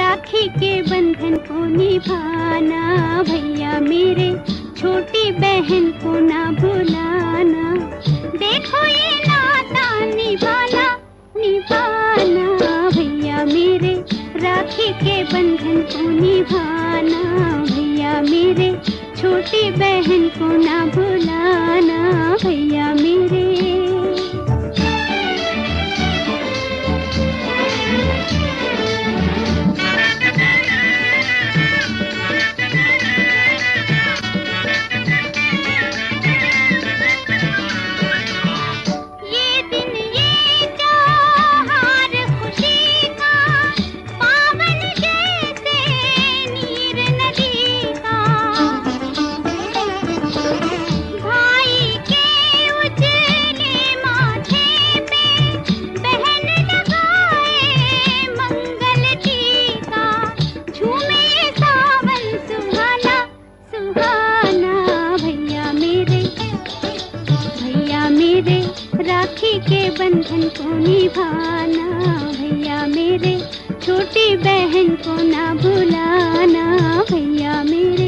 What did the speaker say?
राखी के बंधन को निभाना, भैया मेरे छोटी बहन को ना भुलाना। देखो ये नाता निभाना निभाना, भैया मेरे राखी के बंधन को निभाना, भैया मेरे छोटी बहन को ना भुलाना, भैया मेरे। राखी के बंधन को निभाना, भैया मेरे छोटी बहन को ना भुलाना, भैया मेरे।